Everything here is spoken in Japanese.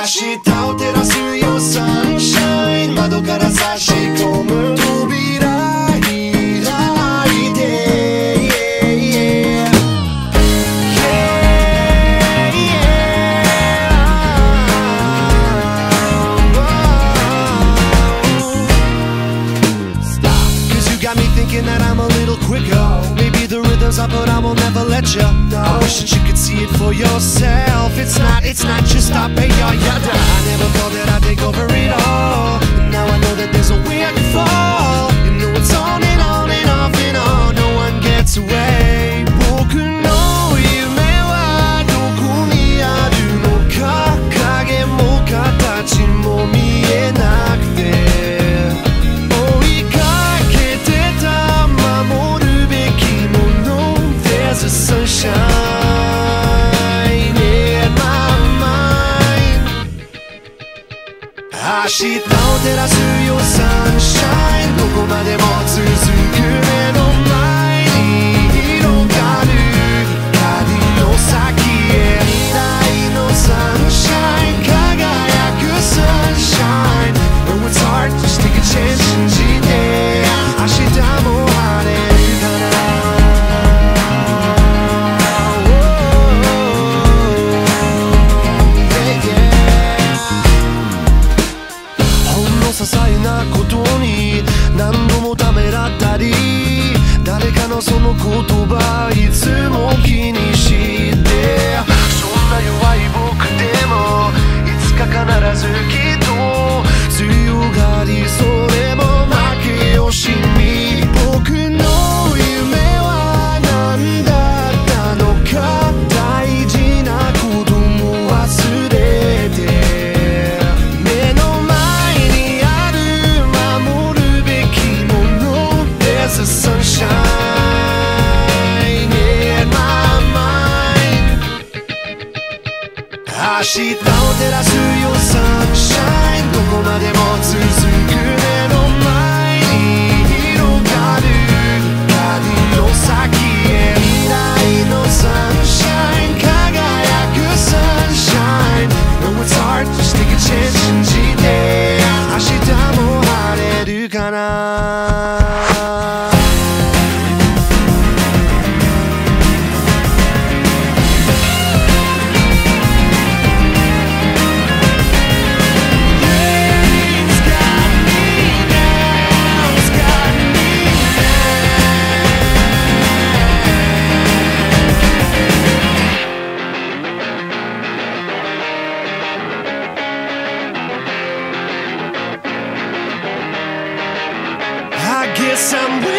日を照らすよサンシャイン、窓から差し込む扉開いて、Cause you got me thinking that I'm a little quicker. Maybe the rhythm's up but I will never let you. I wish that you could see it for yourself. It's not just stop, hey, yada. I never thought that I'd take over it all, and now I know that there's a way I can fall. You know it's on and on and off and on, no one gets away. 僕の夢はどこにあるのか、影も形も見えなくて、追いかけてた守るべきもの There's a sunshine in my mind. 明日を照らすよサンシャイン、どこまでも続く目の前に広がる光の先へ、未来のサンシャイン、輝くサンシャイン。 Oh it's hard, just take a chance 信じて、明日も晴れるかな。些細なことに何度もためらったり、誰かのその言葉いつも気にして、そんな弱い僕でもいつか必ずきっと強がり、それも負け惜しみ。僕の夢は何だったのか、大事なことも忘れて、There's a sunshine in my mind. 明日を照らすよサンシャイン、どこまでも続く目の前に広がる光の先へ、未来のサンシャイン、輝くサンシャイン。 Oh it's hard, just take a chance 信じて、明日も晴れるかな。I guess I'm